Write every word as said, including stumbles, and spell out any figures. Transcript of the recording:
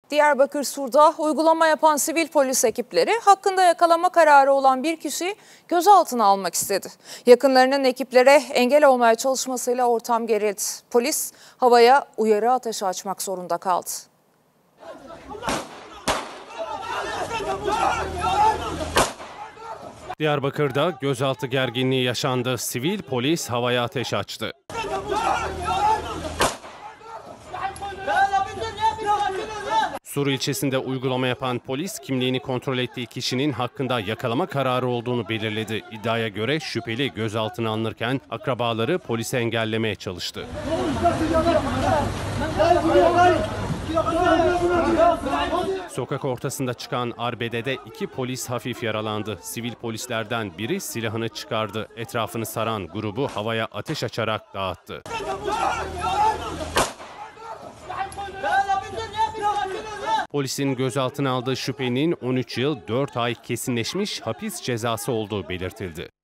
Diyarbakır Sur'da uygulama yapan sivil polis ekipleri hakkında yakalama kararı olan bir kişiyi gözaltına almak istedi. Yakınlarının ekiplere engel olmaya çalışmasıyla ortam gerildi. Polis havaya uyarı ateşi açmak zorunda kaldı. Diyarbakır'da gözaltı gerginliği yaşandı. Sivil polis havaya ateş açtı. Sur ilçesinde uygulama yapan polis kimliğini kontrol ettiği kişinin hakkında yakalama kararı olduğunu belirledi. İddiaya göre şüpheli gözaltına alınırken akrabaları polisi engellemeye çalıştı. Sokak ortasında çıkan arbedede iki polis hafif yaralandı. Sivil polislerden biri silahını çıkardı. Etrafını saran grubu havaya ateş açarak dağıttı. Polisin gözaltına aldığı şüphelinin on üç yıl dört ay kesinleşmiş hapis cezası olduğu belirtildi.